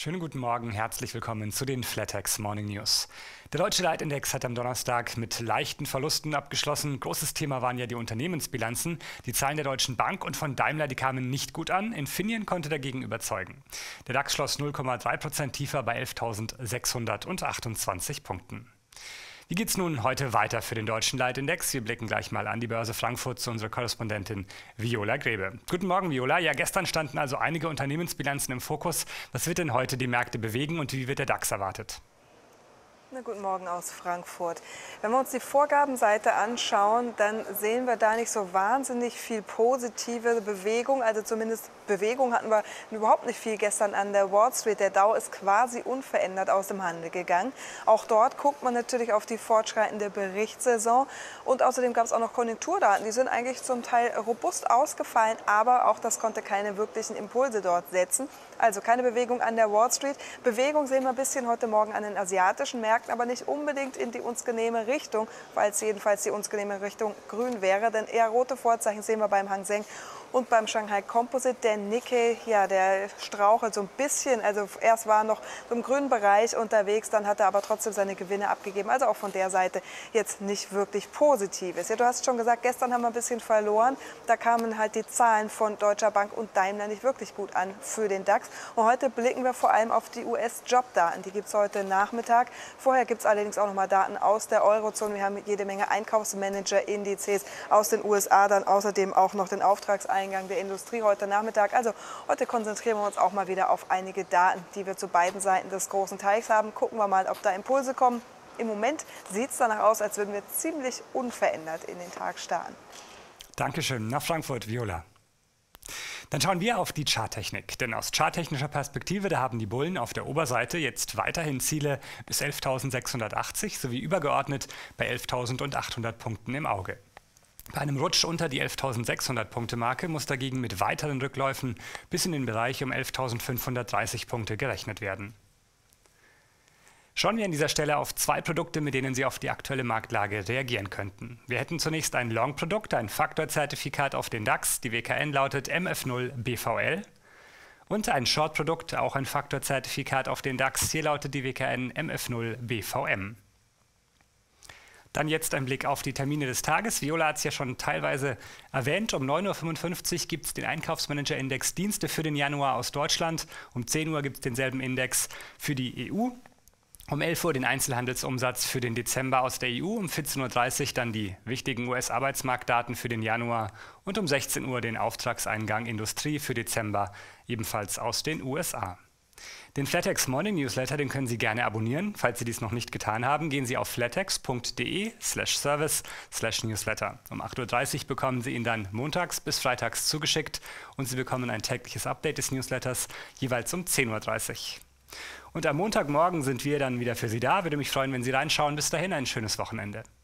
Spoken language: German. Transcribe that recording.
Schönen guten Morgen, herzlich willkommen zu den Flatex Morning News. Der deutsche Leitindex hat am Donnerstag mit leichten Verlusten abgeschlossen. Großes Thema waren ja die Unternehmensbilanzen. Die Zahlen der Deutschen Bank und von Daimler, die kamen nicht gut an. Infineon konnte dagegen überzeugen. Der DAX schloss 0,3% tiefer bei 11.628 Punkten. Wie geht's nun heute weiter für den deutschen Leitindex? Wir blicken gleich mal an die Börse Frankfurt zu unserer Korrespondentin Viola Grebe. Guten Morgen, Viola. Ja, gestern standen also einige Unternehmensbilanzen im Fokus. Was wird denn heute die Märkte bewegen und wie wird der DAX erwartet? Guten Morgen aus Frankfurt. Wenn wir uns die Vorgabenseite anschauen, dann sehen wir da nicht so wahnsinnig viel positive Bewegung. Also zumindest Bewegung hatten wir überhaupt nicht viel gestern an der Wall Street. Der Dow ist quasi unverändert aus dem Handel gegangen. Auch dort guckt man natürlich auf die fortschreitende Berichtssaison. Und außerdem gab es auch noch Konjunkturdaten. Die sind eigentlich zum Teil robust ausgefallen, aber auch das konnte keine wirklichen Impulse dort setzen. Also keine Bewegung an der Wall Street. Bewegung sehen wir ein bisschen heute Morgen an den asiatischen Märkten, aber nicht unbedingt in die uns genehme Richtung, weil es jedenfalls die uns genehme Richtung grün wäre. Denn eher rote Vorzeichen sehen wir beim Hang Seng und beim Shanghai Composite. Der Nikkei, ja, der strauchelt so ein bisschen. Also erst war er noch im grünen Bereich unterwegs, dann hat er aber trotzdem seine Gewinne abgegeben. Also auch von der Seite jetzt nicht wirklich Positives. Ja, du hast schon gesagt, gestern haben wir ein bisschen verloren. Da kamen halt die Zahlen von Deutscher Bank und Daimler nicht wirklich gut an für den DAX. Und heute blicken wir vor allem auf die US-Jobdaten. Die gibt es heute Nachmittag. Vorher gibt es allerdings auch noch mal Daten aus der Eurozone. Wir haben jede Menge Einkaufsmanager-Indizes aus den USA, dann außerdem auch noch den Auftragseingang der Industrie heute Nachmittag. Also heute konzentrieren wir uns auch mal wieder auf einige Daten, die wir zu beiden Seiten des großen Teichs haben. Gucken wir mal, ob da Impulse kommen. Im Moment sieht es danach aus, als würden wir ziemlich unverändert in den Tag starten. Dankeschön. Nach Frankfurt, Viola. Dann schauen wir auf die Charttechnik, denn aus charttechnischer Perspektive, da haben die Bullen auf der Oberseite jetzt weiterhin Ziele bis 11.680 sowie übergeordnet bei 11.800 Punkten im Auge. Bei einem Rutsch unter die 11.600 Punkte Marke muss dagegen mit weiteren Rückläufen bis in den Bereich um 11.530 Punkte gerechnet werden. Schauen wir an dieser Stelle auf zwei Produkte, mit denen Sie auf die aktuelle Marktlage reagieren könnten. Wir hätten zunächst ein Long-Produkt, ein Faktorzertifikat auf den DAX. Die WKN lautet MF0 BVL. Und ein Short-Produkt, auch ein Faktorzertifikat auf den DAX. Hier lautet die WKN MF0 BVM. Dann jetzt ein Blick auf die Termine des Tages. Viola hat es ja schon teilweise erwähnt. Um 9.55 Uhr gibt es den Einkaufsmanager-Index Dienste für den Januar aus Deutschland. Um 10 Uhr gibt es denselben Index für die EU. Um 11 Uhr den Einzelhandelsumsatz für den Dezember aus der EU, um 14.30 Uhr dann die wichtigen US-Arbeitsmarktdaten für den Januar und um 16 Uhr den Auftragseingang Industrie für Dezember, ebenfalls aus den USA. Den Flatex Morning Newsletter, den können Sie gerne abonnieren. Falls Sie dies noch nicht getan haben, gehen Sie auf flatex.de/service/newsletter. Um 8.30 Uhr bekommen Sie ihn dann montags bis freitags zugeschickt und Sie bekommen ein tägliches Update des Newsletters, jeweils um 10.30 Uhr. Und am Montagmorgen sind wir dann wieder für Sie da. Würde mich freuen, wenn Sie reinschauen. Bis dahin ein schönes Wochenende.